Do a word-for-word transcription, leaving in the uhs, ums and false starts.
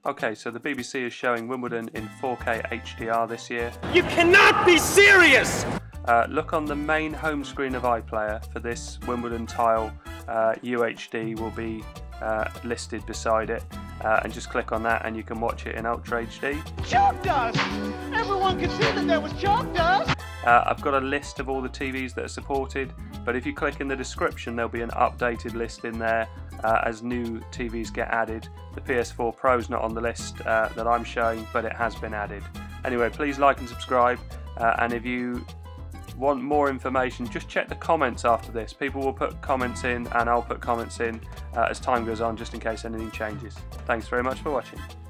Okay, so the B B C is showing Wimbledon in four K H D R this year. You cannot be serious! Uh, look on the main home screen of iPlayer for this Wimbledon tile. uh, U H D will be uh, listed beside it, uh, and just click on that and you can watch it in Ultra H D. Chalk dust! Everyone could see that there was chalk dust! Uh, I've got a list of all the T Vs that are supported, but if you click in the description there'll be an updated list in there uh, as new T Vs get added. The P S four Pro's not on the list uh, that I'm showing, but it has been added. Anyway, please like and subscribe, uh, and if you want more information, just check the comments after this. People will put comments in and I'll put comments in uh, as time goes on, just in case anything changes. Thanks very much for watching.